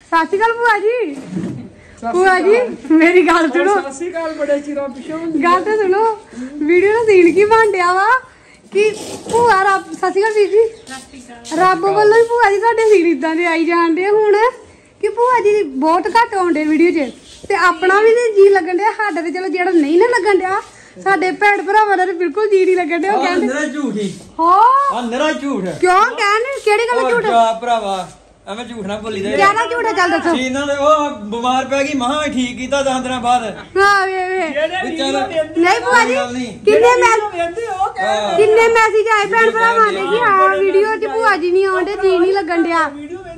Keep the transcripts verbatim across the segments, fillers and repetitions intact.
ਸਤਿ ਸ਼੍ਰੀ ਅਕਾਲ ਭੂਆ ਜੀ। ਭੂਆ ਜੀ ਮੇਰੀ ਗੱਲ ਸੁਣੋ। ਸਤਿ ਸ਼੍ਰੀ ਅਕਾਲ ਬੜੇ ਚਿਰਾਂ ਪਿਛੋਂ। ਗੱਲ ਤਾਂ ਸੁਣੋ, ਵੀਡੀਓ ਦਾ ਸੀਨ ਕੀ ਬਣ ਡਿਆ ਵਾ ਕਿ ਭੂਆ ਰੱਬ ਸਤਿ ਸ਼੍ਰੀ ਅਕਾਲ ਵੀਰ ਜੀ, ਰੱਬ ਵੱਲੋਂ ਹੀ ਭੂਆ ਜੀ ਤੁਹਾਡੇ ਸੀਨ ਇਦਾਂ ਦੇ ਆਈ ਜਾਂਦੇ ਹੁਣ ਕਿ ਭੂਆ ਜੀ ਬਹੁਤ ਘੱਟ ਆਉਂਦੇ ਵੀਡੀਓ 'ਚ ਤੇ ਆਪਣਾ ਵੀ ਨਹੀਂ ਜੀ ਲੱਗਣ ਡਿਆ। ਸਾਡਾ ਤੇ ਚਲੋ ਜਿਹੜਾ ਨਹੀਂ ਨਾ ਲੱਗਣ ਡਿਆ, ਸਾਡੇ ਭੈਣ ਭਰਾਵਾਂ ਦਾ ਬਿਲਕੁਲ ਜੀ ਨਹੀਂ ਲੱਗਣ ਡਿਆ। ਉਹ ਕਹਿੰਦੇ ਨਰਾ ਝੂਠ ਹੀ ਹਾਂ ਆ ਨਰਾ ਝੂਠ ਕਿਉਂ ਕਹਿੰਦੇ ਕਿਹੜੀ ਗੱਲ ਝੂਠ ਜਾ ਭਰਾਵਾ ਐਵੇਂ ਝੂਠ ਨਾ ਬੋਲੀ ਦਾ। ਕਿਹੜਾ ਝੂਠ ਹੈ ਚੱਲ ਦੱਸੋ। ਇਹਨਾਂ ਦੇ ਉਹ ਬਿਮਾਰ ਪੈ ਗਈ ਮਹਾ ਠੀਕ ਕੀਤਾ ਦਸ ਦਿਨਾਂ ਬਾਅਦ। ਹਾਂ ਵੇ ਵੇ ਨਹੀਂ ਭੂਆ ਜੀ ਕਿੰਨੇ ਮੈਂ ਕਿੰਨੇ ਮੈਸੇਜ ਆਏ ਭੈਣ ਭਰਾਵਾਂ ਦੇ ਕਿ ਹਾਂ ਵੀਡੀਓ 'ਚ ਭੂਆ ਜੀ ਨਹੀਂ ਆਉਂਦੇ, ਜੀ ਨਹੀਂ ਲੱਗਣ ਡਿਆ।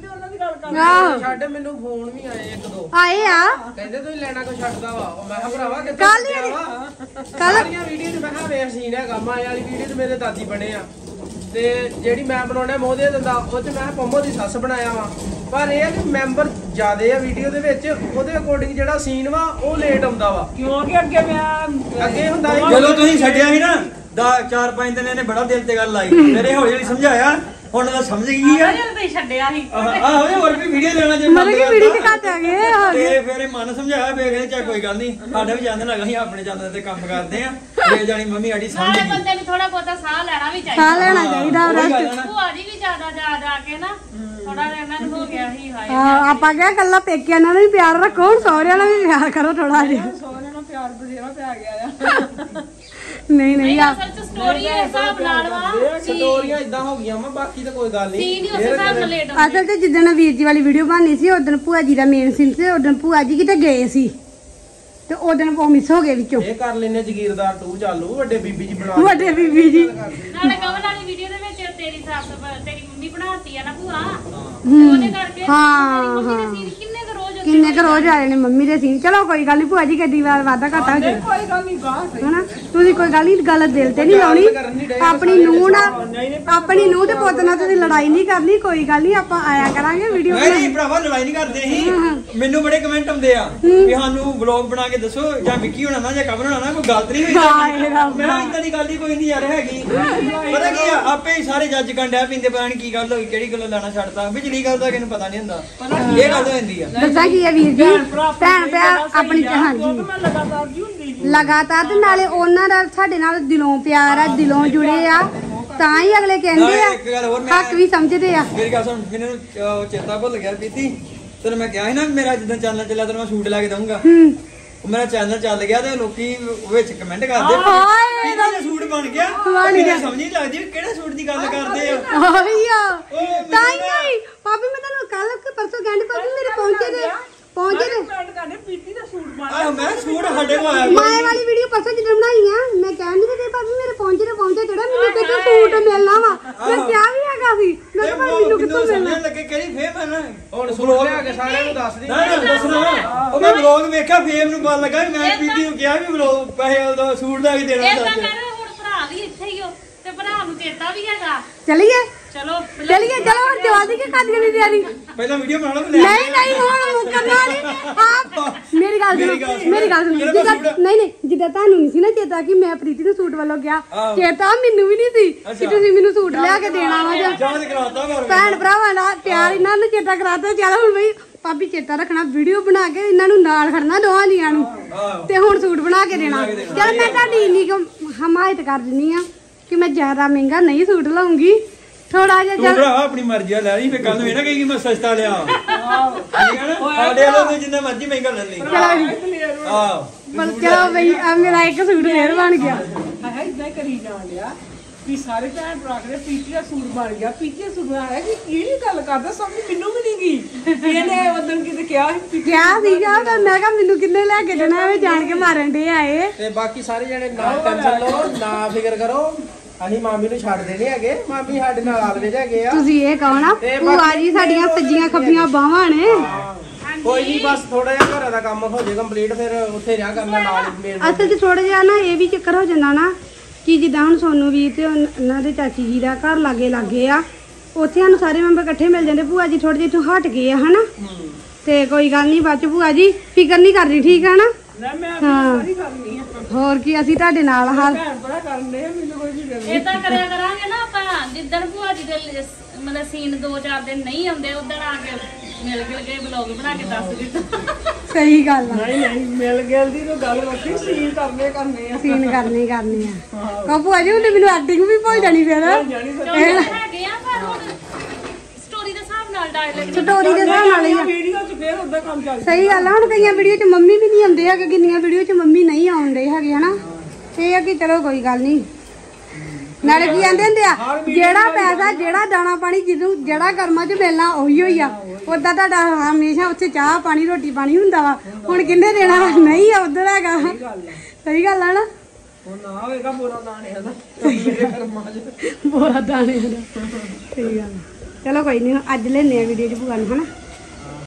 ਛੱਡ ਮੈਨੂੰ ਫੋਨ ਵੀ ਆਏ ਇੱਕ ਦੋ ਆਏ ਆ ਕਹਿੰਦੇ ਤੁਸੀਂ ਲੈਣਾ ਕੋ ਛੱਡਦਾ ਵਾ। ਮੈਂ ਕਿਹਾ ਭਰਾਵਾ ਕਿੱਥੇ ਕੱਲ ਹੀ ਕੱਲ ਸਾਰੀਆਂ ਵੀਡੀਓ 'ਚ ਮੈਂ ਕਿਹਾ ਵੇਖ ਸੀਨ ਹੈਗਾ ਮਾਂ ਵਾਲੀ ਵੀਡੀਓ 'ਚ ਮੇਰੇ ਦਾਦੀ ਬਣੇ ਆ ਤੇ ਜਿਹੜੀ ਮੈਂ ਬਣਾਉਣਾ ਮੋਦੇ ਦਿੰਦਾ ਉਹ 'ਚ ਮੈਂ ਪੰਮੋ ਦੀ ਸੱਸ ਬਣਾਇਆ ਵਾ। ਪਰ ਇਹ ਕਿ ਮੈਂਬਰ ਜ਼ਿਆਦੇ ਆ ਵੀਡੀਓ ਦੇ ਵਿੱਚ, ਉਹਦੇ ਅਕੋਰਡਿੰਗ ਜਿਹੜਾ ਸੀਨ ਵਾ ਉਹ ਲੇਟ ਆਉਂਦਾ ਵਾ ਕਿਉਂਕਿ ਅੱਗੇ ਮੈਂ ਅੱਗੇ ਹੁੰਦਾ ਜਦੋਂ ਤੁਸੀਂ ਛੱਡਿਆ ਸੀ ਨਾ ਦਾ ਚਾਰ ਪੰਜ ਦਿਨ ਇਹਨੇ ਬੜਾ ਦਿਲ ਤੇ ਗੱਲ ਲਾਈ, ਮੇਰੇ ਹੌਲੀ ਹੌਲੀ ਸਮਝਾਇਆ, ਹੁਣ ਤਾਂ ਸਮਝ ਗਈ ਆ। ਤੇ ਛੱਡਿਆ ਸੀ ਆਹੋ ਇਹ ਹੋਰ ਵੀ ਵੀਡੀਓ ਲੈਣਾ ਜੇ ਮਤਲਬ ਕਿ ਵੀਡੀਓ 'ਚ ਘੱਟ ਆ ਗਏ ਤੇ ਫਿਰ ਇਹ ਮਨ ਸਮਝਾਇਆ ਫੇਰ ਕਹਿੰਦੇ ਚਾ ਕੋਈ ਗੱਲ ਨਹੀਂ, ਸਾਡਾ ਵੀ ਚੰਦ ਲੱਗਾ ਸੀ ਆਪਣੇ ਚੰਦ ਤੇ ਕੰਮ ਕਰਦੇ ਆ। ਇਹ ਜਾਨੀ ਮੰਮੀ ਸਾਡੀ ਸਮਝ ਨਾਲੇ ਗਈ। ਬੰਦੇ ਨੂੰ ਥੋੜਾ ਬਹੁਤਾ ਸਾਹ ਲੈਣਾ ਵੀ ਚਾਹੀਦਾ। ਸਾਹ ਲੈਣਾ ਚਾਹੀਦਾ ਰੈਸਟ। ਭੂਆ ਜੀ ਵੀ ਜ਼ਿਆਦਾ ਜਾ ਜਾ ਕੇ ਨਾ ਥੋੜਾ ਜਿਹਾ ਇਹਨਾਂ ਨੂੰ ਹੋ ਗਿਆ ਸੀ ਹਾਏ। ਹਾਂ ਆਪਾਂ ਕਿਹਾ ਕੱਲਾ ਪੇਕਿਆਂ ਨਾਲ ਵੀ ਪਿਆਰ ਰੱਖੋ, ਹੁਣ ਸਹੁਰਿਆਂ ਨਾਲ ਵੀ ਪਿਆਰ ਕਰੋ ਥੋੜਾ ਜਿਹਾ। ਸੋਹਣੇ ਨਾਲ ਪਿਆਰ ਬਥੇਰਾ ਪਿਆ ਗਿਆ ਆ। ਨਹੀਂ ਨਹੀਂ ਆ ਅਸਲ 'ਚ ਸਟੋਰੀ ਇਸ ਹਿਸਾਬ ਨਾਲ ਵਾ ਸਟੋਰੀਆਂ ਇਦਾਂ ਹੋ ਗਈਆਂ ਵਾ, ਬਾਕੀ ਤਾਂ ਕੋਈ ਗੱਲ ਨਹੀਂ। ਸੀਨ ਹੀ ਉਸੇ ਹਿਸਾਬ ਨਾਲ ਲੇਟ ਅਸਲ ਤੇ ਜਿੱਦਣ ਵੀਰ ਜੀ ਵਾਲੀ ਵੀਡੀਓ ਬਣਨੀ ਸੀ ਉਦੋਂ ਭੂਆ ਜੀ ਦਾ ਮੇਨ ਸੀਨ ਸੀ, ਉਦੋਂ ਭੂਆ ਜੀ ਕਿਤੇ ਗਏ ਸੀ ਤੇ ਉਦੋਂ ਉਹ ਮਿਸ ਹੋ ਗਏ ਵਿੱਚੋਂ। ਇਹ ਕਰ ਲੈਨੇ ਜਗੀਰਦਾਰ ਟੂ ਚਾਲੂ, ਵੱਡੇ ਬੀਬੀ ਜੀ ਬਣਾ ਵੱਡੇ ਬੀਬੀ ਜੀ ਨਾਲੇ ਕਵਰ ਵਾਲੀ ਵੀਡੀਓ ਦੇ ਵਿੱਚ ਤੇਰੀ ਸੱਸ ਤੇਰੀ ਮੰਮੀ ਬਣਾਤੀ ਆ ਨਾ ਭੂਆ, ਉਹਦੇ ਕਰਕੇ ਹਾਂ ਮੰਮੀ ਹਾਂ ਦੇ ਸੀਨ ਕਿੰਨੇ ਕੁ ਰੋਜ਼ ਕਿੰਨੇ ਕੁ ਰੋਜ਼ ਆਏ ਨੇ ਮੰਮੀ ਦੇ ਸੀਨ। ਚਲੋ ਕੋਈ ਗੱਲ ਨਹੀਂ ਭੂਆ ਜੀ ਕਦੀ ਵਾਰ ਵਾਧਾ ਘਾਟਾ ਹੋ ਜਾਏ ਕੋਈ ਗੱਲ ਨਹੀਂ ਗਾਹ ਹਨਾ। ਤੁਸੀਂ ਕੋਈ ਗੱਲ ਨਹੀਂ ਗੱਲ ਦਿਲ ਤੇ ਨਹੀਂ ਲਾਉਣੀ, ਆਪਣੀ ਨੂੰਹ ਨਾਲ ਆਪਣੀ ਨੂੰਹ ਤੇ ਪੁੱਤ ਨਾਲ ਤੁਸੀਂ ਲੜਾਈ ਨਹੀਂ ਕਰਨੀ। ਕੋਈ ਗੱਲ ਨਹੀਂ ਆਪਾਂ ਆਇਆ ਕਰਾਂਗੇ ਵੀਡੀਓ ਨਹੀਂ ਨਹੀਂ ਭਰਾਵਾ ਲੜਾਈ ਨਹੀਂ ਕਰਦੇ ਅਸੀਂ। ਮੈਨੂੰ ਬੜੇ ਕਮੈਂਟ ਆਉਂਦੇ ਆ ਵੀ ਸਾਨੂੰ ਵਲੌਗ ਬਣਾ ਕੇ ਦੱਸੋ, ਜਾਂ ਵਿੱਕੀ ਹੋਣਾ ਨਾ ਜਾਂ ਕਵਰ ਹੋਣਾ ਨਾ, ਕੋਈ ਗਲਤ ਨਹੀਂ ਹੋਈ। ਮੈਂ ਇਦਾਂ ਦੀ ਗੱਲ ਹੀ ਕੋਈ ਨਹੀਂ ਯਾਰ ਹੈਗੀ। ਪਤਾ ਕੀ ਆ ਆਪੇ ਹੀ ਸਾਰੇ ਜੱਜ ਕੰਡਿਆ ਪਿੰਦੇ ਪਤਾ ਨਹੀਂ ਕੀ ਗੱਲ ਹੋਈ, ਕਿਹੜੀ ਗੱਲੋਂ ਲੈਣਾ ਛੱਡਤਾ, ਬਿਜਲੀ ਗੱਲ ਦਾ ਕਿਹਨੂੰ ਪਤਾ ਨਹੀਂ ਹੁੰਦਾ। ਇਹ ਗੱਲ ਹੋ ਜਾਂਦੀ ਆ। ਦੱਸਾਂ ਕੀ ਹੈ ਵੀਰ ਜੀ, ਭੈਣ ਭੈਣ ਆਪਣੀ ਹਾਂਜੀ ਲਗਾਤਾਰ ਤੇ ਨਾਲੇ ਉਹਨਾਂ ਦਾ ਸਾਡੇ ਨਾਲ ਦਿਲੋਂ ਪਿਆਰ ਆ, ਦਿਲੋਂ ਜੁੜੇ ਆ, ਤਾਂ ਹੀ ਅਗਲੇ ਕਹਿੰਦੇ ਇੱਕ ਗੱਲ ਹੋਰ ਆ ਮੈਂ ਹੱਕ ਵੀ ਸਮਝਦੇ ਆ। ਮੇਰੀ ਗੱਲ ਸੁਣ, ਮੈਨੂੰ ਅਹ, ਚੇਤਾ ਭੁੱਲ ਗਿਆ ਪੀਤੀ, ਤੈਨੂੰ ਮੈਂ ਕਿਹਾ ਸੀ ਨਾ ਮੇਰਾ ਜਿੱਦਾਂ ਚੈਨਲ ਚੱਲਿਆ ਤੈਨੂੰ ਮੈਂ ਸ਼ੂਟ ਲੈ ਕੇ ਦਊਂਗਾ। ਉਹ ਮੇਰਾ ਚੈਨਲ ਚੱਲ ਗਿਆ ਤੇ ਲੋਕੀ ਵਿੱਚ ਕਮੈਂਟ ਕਰਦੇ ਹਾਏ ਇਹਦਾ ਸੂਟ ਬਣ ਗਿਆ, ਮੈਨੂੰ ਸਮਝ ਨਹੀਂ ਲੱਗਦੀ ਕਿਹੜੇ ਸੂਟ ਦੀ ਗੱਲ ਕਰਦੇ ਆ। ਆਹੀ ਆ ਤਾਂ ਹੀ ਨਹੀਂ ਭਾਬੀ, ਮੈਂ ਤੁਹਾਨੂੰ ਕੱਲ ਕਿ ਪਰਸੋਂ ਕਹਿੰਦੀ ਭਾਬੀ ਮੇਰੇ ਪਹੁੰਚੇ ਦੇ ਪਹੁੰਚੇ ਦੇ ਪੀਤੀ ਦਾ ਸੂਟ ਬਣ ਆਹ ਮੈਂ ਸੂਟ ਸਾਡੇ ਕੋਲ ਆਇਆ ਮਾਏ ਵਾਲੀ ਵੀਡੀਓ ਪਰਸੋਂ ਜਦੋਂ ਬਣਾਈ ਆ, ਮੈਂ ਕਹਿੰਦੀ ਤੇ ਭਾਬੀ ਮੇਰੇ ਪਹੁੰਚੇ ਦੇ ਪਹੁੰਚੇ ਜਿਹੜਾ ਮੈਨੂੰ ਕਿਤੇ ਸੂਟ ਮਿਲਣਾ ਵਾ। ਮੈਂ ਕਿਹਾ ਵੀ ਹੈਗਾ ਸੀ, ਮੈਂ ਕਿਹਾ ਭਾਬੀ ਮੈਨੂੰ ਕਿੱਥੋਂ ਮਿਲਣਾ ਲੱਗੇ ਕਿਹੜੀ ਫੇਮ ਹੈ ਨਾ। ਹੁਣ ਸੂਟ ਲਿਆ ਕੇ ਸਾਰਿਆਂ ਨੂੰ ਦੱਸ ਦੀ। ਨਾ ਨਾ ਦੱਸਣਾ ਉਹ ਮੈਂ ਵਲੌਗ ਵੇਖਿਆ ਫੇਮ ਨੂੰ ਪਤਾ ਲੱਗਾ ਵੀ ਮੈਂ ਪੀਤੀ ਨੂੰ ਕਿਹਾ ਵੀ ਵਲੌਗ ਪੈਸੇ ਉਹਦਾ ਸੂਟ ਲੈ ਕੇ ਦੇਣਾ ਏਦਾਂ ਦੱਸ। ਕਰ ਹੁਣ ਭਰਾ ਵੀ ਇੱਥੇ ਹੀ ਹੋ ਤੇ ਭਰਾ ਨੂੰ ਚੇਤਾ ਵੀ ਹੈਗਾ। ਚਲੀਏ ਚਲੋ ਚਲੀਏ ਚਲੋ ਹੁਣ ਜਵਾਦੀ ਕੀ ਕਰਦੀਆਂ ਨੇ ਤਿਆਰੀ। ਪਹਿਲਾਂ ਵੀਡੀਓ ਬਣਾ ਲਓ। ਨਹੀਂ ਨਹੀਂ ਹੁਣ ਮੁੱਕਰਨਾ ਨਹੀਂ। ਆਪ ਮੇਰੀ ਗੱਲ ਸੁਣੋ ਮੇਰੀ ਗੱਲ ਸੁਣੋ ਜਿੱਦਾਂ ਨਹੀਂ ਨਹੀਂ ਜਿੱਦਾਂ ਤੁਹਾਨੂੰ ਨਹੀਂ ਸੀ ਨਾ ਚੇਤਾ ਕਿ ਮੈਂ ਪ੍ਰੀਤੀ ਨੂੰ ਸੂਟ ਵੱਲੋਂ ਗਿਆ, ਚੇਤਾ ਮੈਨੂੰ ਵੀ ਨਹੀਂ ਸੀ ਕਿ ਤੁਸੀਂ ਮੈਨੂੰ ਸੂਟ ਲਿਆ ਕੇ ਦੇਣਾ ਵਾ। ਜਾਂ ਜਾਂਚ ਕਰਾਤਾ ਘਰ ਭੈਣ ਭਰਾਵਾਂ ਦਾ ਪਿਆਰ ਇਹਨਾਂ ਨੂੰ ਚੇਤਾ ਕਰਾਤਾ। ਚੱਲ ਹੁਣ ਬਈ ਭਾਬੀ ਚੇਤਾ ਰੱਖਣਾ, ਵੀਡੀਓ ਬਣਾ ਕੇ ਇਹਨਾਂ ਨੂੰ ਨਾਲ ਖੜਨਾ ਦੋਵਾਂ ਜੀਆਂ ਨੂੰ ਤੇ ਹੁਣ ਸੂਟ ਬਣਾ ਕੇ ਦੇਣਾ। ਚੱਲ ਮੈਂ ਤੁਹਾਡੀ ਇੰਨੀ ਕੁ ਹਮਾਇਤ ਕਰ ਦਿੰਨੀ ਆ ਕਿ ਮੈਂ ਜ਼ਿਆਦਾ ਮਹਿੰਗਾ ਨਹੀਂ ਸੂਟ ਲਾਉਂਗੀ, ਥੋੜਾ ਜਿਹਾ ਤੂੰ ਭਰਾ ਆਪਣੀ ਮਰਜ਼ੀ ਨਾਲ ਲੈ ਲਈ, ਫੇਰ ਕੱਲ ਨੂੰ ਇਹ ਨਾ ਕਹੀ ਕਿ ਮੈਂ ਸਸਤਾ ਲਿਆ। ਠੀਕ ਹੈ ਨਾ, ਸਾਡੇ ਵਾਲੋਂ ਜਿੰਨਾ ਮਰਜ਼ੀ ਮਹਿੰਗਾ ਲੈ ਲਈ। ਆਹ ਬਸ ਚਲੋ ਬਈ ਆ ਮੇਰਾ ਇੱਕ ਸੂਟ ਫੇਰ ਬਣ ਗਿਆ। ਹੈ ਇਦਾਂ ਹੀ ਕਰੀ ਜਾਣ ਲਿਆ ਵੀ ਸਾਰੇ ਭੈਣ ਭਰਾ ਕਹਿੰਦੇ ਪੀਤੀ ਦਾ ਸੂਟ ਬਣ ਗਿਆ, ਪੀਤੀ ਦਾ ਸੂਟ ਬਣਾਇਆ ਕਿ ਕਿਹੜੀ ਗੱਲ ਕਰਦਾ, ਸਮਝ ਮੈਨੂੰ ਵੀ ਨਹੀਂ ਗਈ। ਇਹਨੇ ਉਦੋਂ ਕਿਤੇ ਕਿਹਾ ਸੀ ਕਿਹਾ ਸੀਗਾ ਪਰ ਮੈਂ ਕਿਹਾ ਮੈਨੂੰ ਕਿੰਨੇ ਲੈ ਕੇ ਦੇਣਾ, ਐਵੇਂ ਜਾਣ ਕੇ ਮਾਰਨ ਡੇ ਆਏ। ਤੇ ਬਾਕੀ ਸਾਰੇ ਜਣੇ ਨਾ ਟੈਨਸ਼ਨ ਲਓ, ਨਾ ਫਿਕਰ ਕਰੋ, ਅਸੀਂ ਮਾਮੀ ਨੂੰ ਛੱਡ ਦੇਣੇ ਹੈਗੇ। ਮਾਮੀ ਸਾਡੇ ਨਾਲ ਆਲਵੇ ਹੈਗੇ ਆ। ਤੁਸੀਂ ਇਹ ਕਹੋ ਨਾ ਭੂਆ ਜੀ ਸਾਡੀਆਂ ਸੱਜੀਆਂ ਖੱਬੀਆਂ ਬਾਹਾਂ ਨੇ। ਕੋਈ ਨਹੀਂ ਬਸ ਥੋੜਾ ਜਿਹਾ ਘਰਾਂ ਦਾ ਕੰਮ ਹੋ ਜਾਏ ਕੰਪਲੀਟ, ਫਿਰ ਉੱਥੇ ਰਿਹਾ ਕਰਨਾ ਨਾਲ ਮੇਲ। ਅਸਲ 'ਚ ਥੋੜਾ ਜਿਹਾ ਨਾ ਇਹ ਵੀ ਚੱਕਰ ਹੋ ਜਾਂਦਾ ਨਾ ਕਿ ਜਿੱਦਾਂ ਹੁਣ ਸੋਨੂੰ ਵੀਰ ਤੇ ਉਹਨਾਂ ਦੇ ਚਾਚੀ ਜੀ ਦਾ ਘਰ ਲਾਗੇ ਲਾਗੇ ਆ, ਉੱਥੇ ਸਾਨੂੰ ਸਾਰੇ ਮੈਂਬਰ ਇਕੱਠੇ ਮਿਲ ਜਾਂਦੇ। ਭੂਆ ਜੀ ਥੋੜੇ ਜਿਹੇ ਇੱਥੋਂ ਹਟ ਗਏ ਆ ਹਨਾ, ਤੇ ਕੋਈ ਗੱਲ ਨਹੀਂ ਬਾਅਦ 'ਚ ਭੂਆ ਜੀ ਫਿਕਰ ਨਹੀਂ ਕਰਨੀ, ਠੀਕ ਆ ਨਾ। ਹਾਂ ਹੋਰ ਕੀ ਅਸੀਂ ਤੁਹਾਡੇ ਨਾਲ ਹਾਲ ਏਦਾਂ ਕਰਿਆ ਕਰਾਂਗੇ ਨਾ ਆਪਾਂ। ਜਿੱਦਣ ਭੂਆ ਜੀ ਦੇ ਮਤਲਬ ਸੀਨ ਦੋ ਚਾਰ ਦਿਨ ਨਹੀਂ ਆਉਂਦੇ ਉਦੋਂ ਆ ਕੇ ਮਿਲ ਗਿਲ ਕੇ ਵਲੌਗ ਬਣਾ ਕੇ ਦੱਸ ਦਿੱਤਾ ਸਹੀ ਗੱਲ ਆ ਨਹੀਂ ਨਹੀਂ ਮਿਲ ਗਿਲ ਦੀ ਤਾਂ ਗੱਲ ਵੱਖਰੀ ਸੀਨ ਕਰਨੇ ਕਰਨੇ ਆ ਸੀਨ ਕਰਨੇ ਹੀ ਕਰਨੇ ਆ ਕਹੋ ਭੂਆ ਜੀ ਹੁਣ ਮੈਨੂੰ ਐਕਟਿੰਗ ਵੀ ਭੁੱਲ ਜਾਣੀ ਫਿਰ ਜਾਣੀ ਫਿਰ ਹੈਗੇ ਆ ਪਰ ਹੁਣ ਸਟੋਰੀ ਦੇ ਹਿਸਾਬ ਨਾਲ ਡਾਇਲੌਗ ਸਟੋਰੀ ਦੇ ਹਿਸਾਬ ਨਾਲ ਹੀ ਆ। ਵੀਡੀਓ 'ਚ ਫੇਰ ਉਦਾਂ ਕੰਮ ਚੱਲ ਸਹੀ ਗੱਲ ਆ ਹੁਣ ਕਈਆਂ ਵੀਡੀਓ 'ਚ ਮੰਮੀ ਵੀ ਨਹੀਂ ਆਉਂਦੇ ਹੈਗੇ ਕਿੰਨੀਆਂ ਵੀਡੀਓ 'ਚ ਮੰਮੀ ਨਹੀਂ ਆਉਂਦੇ ਹੈਗੇ ਹਨਾ ਇਹ ਆ ਕਿ ਚਲੋ ਕੋਈ ਗੱਲ ਨਹੀਂ ਨਾਲੇ ਕੀ ਕਹਿੰਦੇ ਹੁੰਦੇ ਆ ਜਿਹੜਾ ਪੈਸਾ ਜਿਹੜਾ ਦਾਣਾ ਪਾਣੀ ਜਿਹਨੂੰ ਜਿਹੜਾ ਕਰਮਾਂ 'ਚ ਮਿਲਣਾ ਉਹੀ ਹੋਈ ਆ ਉਦਾਂ ਤੁਹਾਡਾ ਹਮੇਸ਼ਾ ਉੱਥੇ ਚਾਹ ਪਾਣੀ ਰੋਟੀ ਪਾਣੀ ਹੁੰਦਾ ਵਾ ਹੁਣ ਕਿੰਨੇ ਦੇਣਾ ਨਹੀਂ ਆ ਉਧਰ ਹੈਗਾ ਸਹੀ ਗੱਲ ਆ ਨਾ ਹੁਣ ਨਾ ਹੋਵੇਗਾ ਬੋਰਾ ਦਾਣੇ ਦਾ ਮੇਰੇ ਕਰਮਾਂ 'ਚ ਬੋਰਾ ਦਾਣੇ ਦਾ ਸਹੀ ਗੱਲ ਆ। ਚਲੋ ਕੋਈ ਨਹੀਂ ਅੱਜ ਲੈਣੇ ਆ ਵੀਡੀਓ 'ਚ ਭੂਆ ਨੂੰ ਹਨਾ